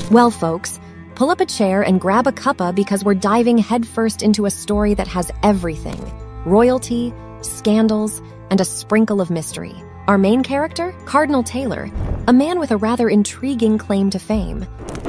Well, folks, pull up a chair and grab a cuppa because we're diving headfirst into a story that has everything: royalty, scandals, and a sprinkle of mystery. Our main character, Cardinal Taylor, a man with a rather intriguing claim to fame.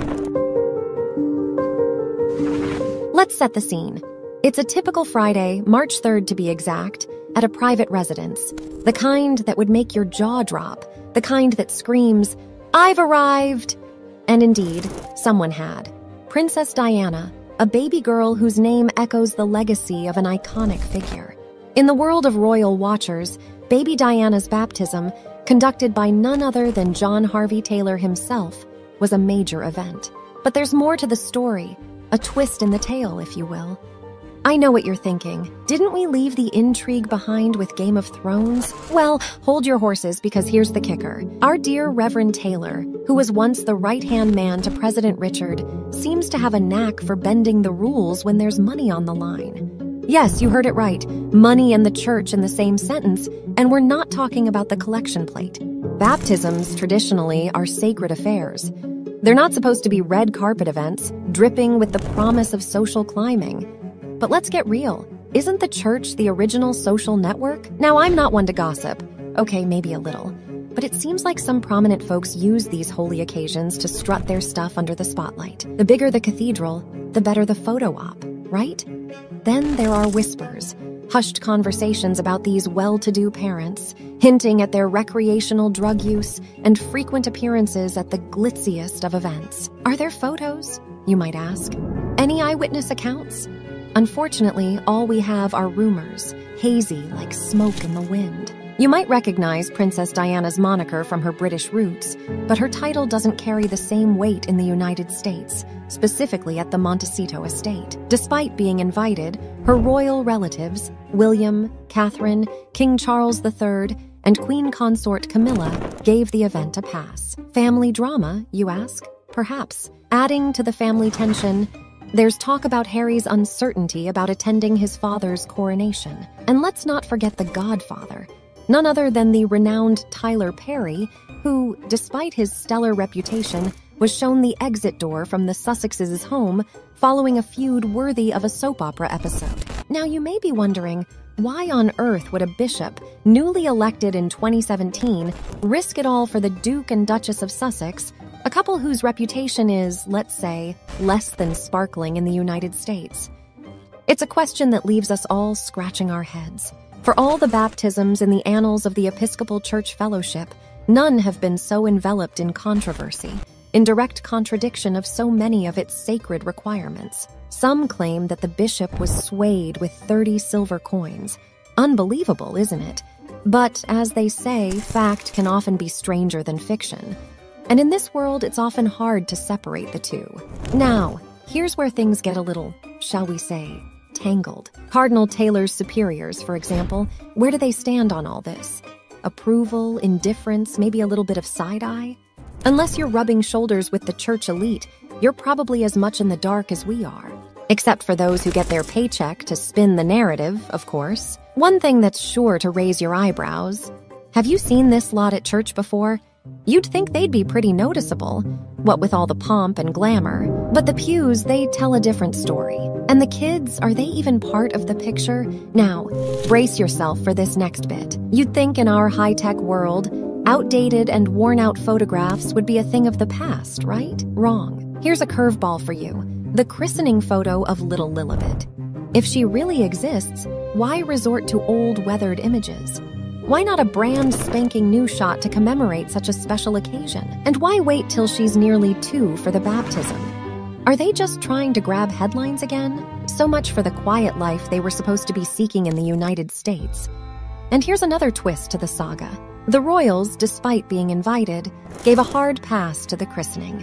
Let's set the scene. It's a typical Friday, March 3rd to be exact, at a private residence. The kind that would make your jaw drop. The kind that screams, "I've arrived!" And indeed, someone had. Princess Diana, a baby girl whose name echoes the legacy of an iconic figure. In the world of royal watchers, baby Diana's baptism, conducted by none other than John Harvey Taylor himself, was a major event. But there's more to the story, a twist in the tale, if you will. I know what you're thinking. Didn't we leave the intrigue behind with Game of Thrones? Well, hold your horses because here's the kicker. Our dear Reverend Taylor, who was once the right-hand man to President Richard, seems to have a knack for bending the rules when there's money on the line. Yes, you heard it right. Money and the church in the same sentence, and we're not talking about the collection plate. Baptisms, traditionally, are sacred affairs. They're not supposed to be red carpet events, dripping with the promise of social climbing. But let's get real. Isn't the church the original social network? Now, I'm not one to gossip. Okay, maybe a little. But it seems like some prominent folks use these holy occasions to strut their stuff under the spotlight. The bigger the cathedral, the better the photo op, right? Then there are whispers, hushed conversations about these well-to-do parents, hinting at their recreational drug use and frequent appearances at the glitziest of events. Are there photos, you might ask? Any eyewitness accounts? Unfortunately, all we have are rumors, hazy like smoke in the wind. You might recognize Princess Diana's moniker from her British roots, but her title doesn't carry the same weight in the United States, specifically at the Montecito estate. Despite being invited, her royal relatives, William, Catherine, King Charles III, and Queen Consort Camilla, gave the event a pass. Family drama, you ask? Perhaps. Adding to the family tension, there's talk about Harry's uncertainty about attending his father's coronation. And let's not forget the Godfather, none other than the renowned Tyler Perry, who, despite his stellar reputation, was shown the exit door from the Sussexes' home following a feud worthy of a soap opera episode. Now, you may be wondering, why on earth would a bishop, newly elected in 2017, risk it all for the Duke and Duchess of Sussex, a couple whose reputation is, let's say, less than sparkling in the United States? It's a question that leaves us all scratching our heads. For all the baptisms in the annals of the Episcopal Church Fellowship, none have been so enveloped in controversy, in direct contradiction of so many of its sacred requirements. Some claim that the bishop was swayed with 30 silver coins. Unbelievable, isn't it? But, as they say, fact can often be stranger than fiction. And in this world, it's often hard to separate the two. Now, here's where things get a little, shall we say, tangled. Cardinal Taylor's superiors, for example, where do they stand on all this? Approval, indifference, maybe a little bit of side-eye? Unless you're rubbing shoulders with the church elite, you're probably as much in the dark as we are. Except for those who get their paycheck to spin the narrative, of course. One thing that's sure to raise your eyebrows. Have you seen this lot at church before? You'd think they'd be pretty noticeable, what with all the pomp and glamour. But the pews, they tell a different story. And the kids, are they even part of the picture? Now, brace yourself for this next bit. You'd think in our high-tech world, outdated and worn-out photographs would be a thing of the past, right? Wrong. Here's a curveball for you. The christening photo of little Lilibet. If she really exists, why resort to old, weathered images? Why not a brand spanking new shot to commemorate such a special occasion? And why wait till she's nearly 2 for the baptism? Are they just trying to grab headlines again? So much for the quiet life they were supposed to be seeking in the United States. And here's another twist to the saga. The royals, despite being invited, gave a hard pass to the christening.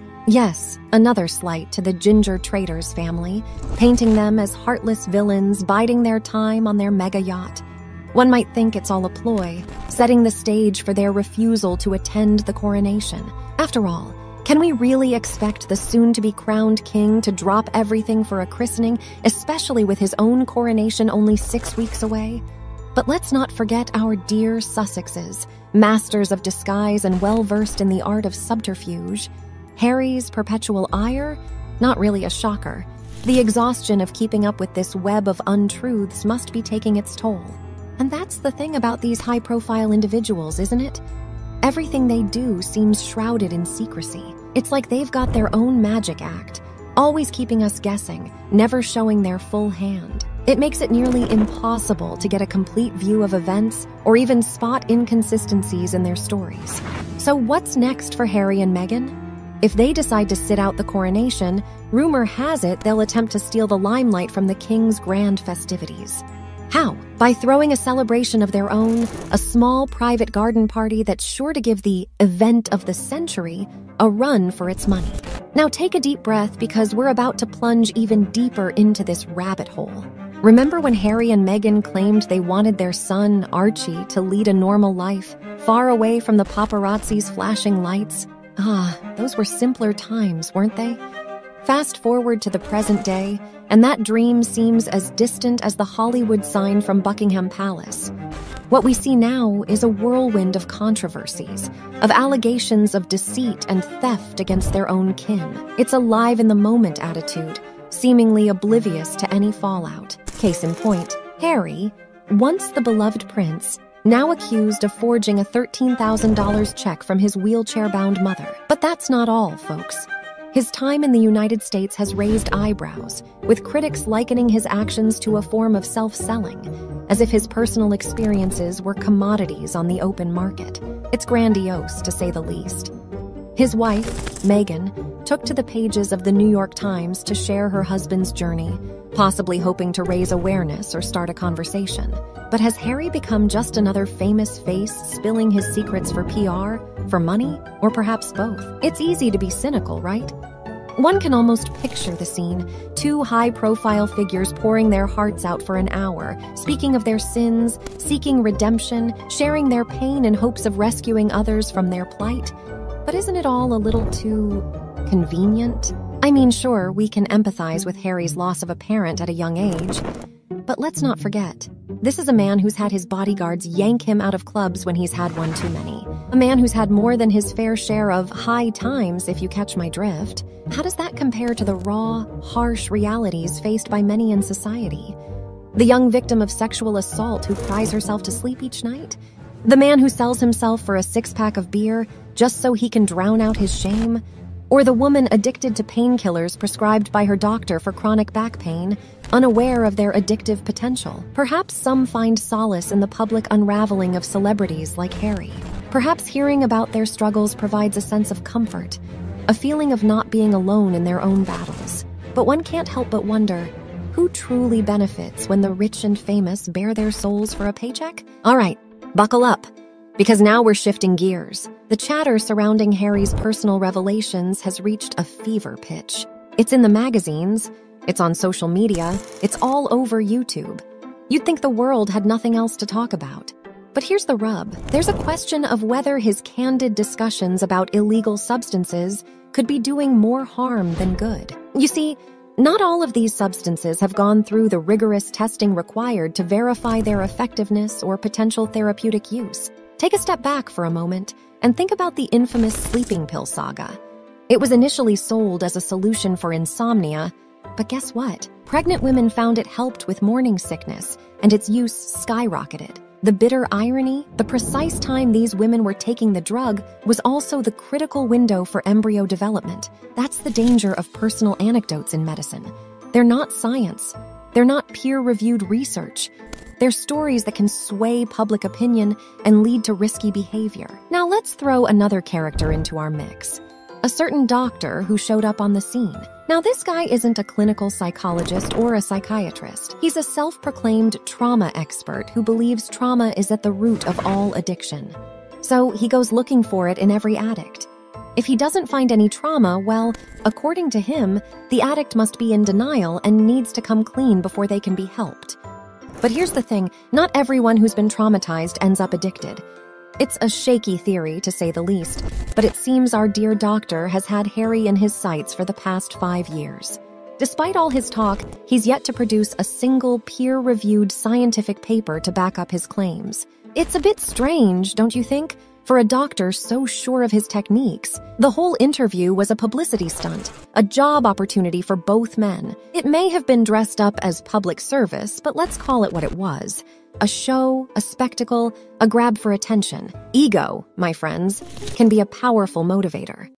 Yes, another slight to the Ginger Traders family, painting them as heartless villains biding their time on their mega yacht. One might think it's all a ploy, setting the stage for their refusal to attend the coronation. After all, can we really expect the soon-to-be-crowned king to drop everything for a christening, especially with his own coronation only 6 weeks away? But let's not forget our dear Sussexes, masters of disguise and well-versed in the art of subterfuge. Harry's perpetual ire? Not really a shocker. The exhaustion of keeping up with this web of untruths must be taking its toll. And that's the thing about these high-profile individuals, isn't it? Everything they do seems shrouded in secrecy. It's like they've got their own magic act, always keeping us guessing, never showing their full hand. It makes it nearly impossible to get a complete view of events or even spot inconsistencies in their stories. So what's next for Harry and Meghan? If they decide to sit out the coronation, rumor has it they'll attempt to steal the limelight from the king's grand festivities. How? By throwing a celebration of their own, a small private garden party that's sure to give the event of the century a run for its money. Now take a deep breath because we're about to plunge even deeper into this rabbit hole. Remember when Harry and Meghan claimed they wanted their son, Archie, to lead a normal life, far away from the paparazzi's flashing lights? Those were simpler times, weren't they? Fast forward to the present day, and that dream seems as distant as the Hollywood sign from Buckingham Palace. What we see now is a whirlwind of controversies, of allegations of deceit and theft against their own kin. It's a live-in-the-moment attitude, seemingly oblivious to any fallout. Case in point, Harry, once the beloved prince, now accused of forging a $13,000 check from his wheelchair-bound mother. But that's not all, folks. His time in the United States has raised eyebrows, with critics likening his actions to a form of self-selling, as if his personal experiences were commodities on the open market. It's grandiose, to say the least. His wife, Meghan, took to the pages of the New York Times to share her husband's journey, possibly hoping to raise awareness or start a conversation. But has Harry become just another famous face spilling his secrets for PR, for money, or perhaps both? It's easy to be cynical, right? One can almost picture the scene, two high-profile figures pouring their hearts out for an hour, speaking of their sins, seeking redemption, sharing their pain in hopes of rescuing others from their plight. But isn't it all a little too convenient? I mean, sure, we can empathize with Harry's loss of a parent at a young age, but let's not forget, this is a man who's had his bodyguards yank him out of clubs when he's had one too many. A man who's had more than his fair share of high times, if you catch my drift. How does that compare to the raw, harsh realities faced by many in society? The young victim of sexual assault who cries herself to sleep each night? The man who sells himself for a six-pack of beer just so he can drown out his shame? Or the woman addicted to painkillers prescribed by her doctor for chronic back pain, unaware of their addictive potential? Perhaps some find solace in the public unraveling of celebrities like Harry. Perhaps hearing about their struggles provides a sense of comfort, a feeling of not being alone in their own battles. But one can't help but wonder, who truly benefits when the rich and famous bare their souls for a paycheck? All right, buckle up, because now we're shifting gears. The chatter surrounding Harry's personal revelations has reached a fever pitch. It's in the magazines, it's on social media, it's all over YouTube. You'd think the world had nothing else to talk about. But here's the rub. There's a question of whether his candid discussions about illegal substances could be doing more harm than good. You see, not all of these substances have gone through the rigorous testing required to verify their effectiveness or potential therapeutic use. Take a step back for a moment and think about the infamous sleeping pill saga. It was initially sold as a solution for insomnia, but guess what? Pregnant women found it helped with morning sickness, and its use skyrocketed. The bitter irony, the precise time these women were taking the drug was also the critical window for embryo development. That's the danger of personal anecdotes in medicine. They're not science. They're not peer-reviewed research. They're stories that can sway public opinion and lead to risky behavior. Now let's throw another character into our mix. A certain doctor who showed up on the scene. Now this guy isn't a clinical psychologist or a psychiatrist. He's a self-proclaimed trauma expert who believes trauma is at the root of all addiction. So he goes looking for it in every addict. If he doesn't find any trauma, well, according to him, the addict must be in denial and needs to come clean before they can be helped. But here's the thing, not everyone who's been traumatized ends up addicted. It's a shaky theory, to say the least, but it seems our dear doctor has had Harry in his sights for the past 5 years. Despite all his talk, he's yet to produce a single peer-reviewed scientific paper to back up his claims. It's a bit strange, don't you think? For a doctor so sure of his techniques, the whole interview was a publicity stunt, a job opportunity for both men. It may have been dressed up as public service, but let's call it what it was. A show, a spectacle, a grab for attention. Ego, my friends, can be a powerful motivator.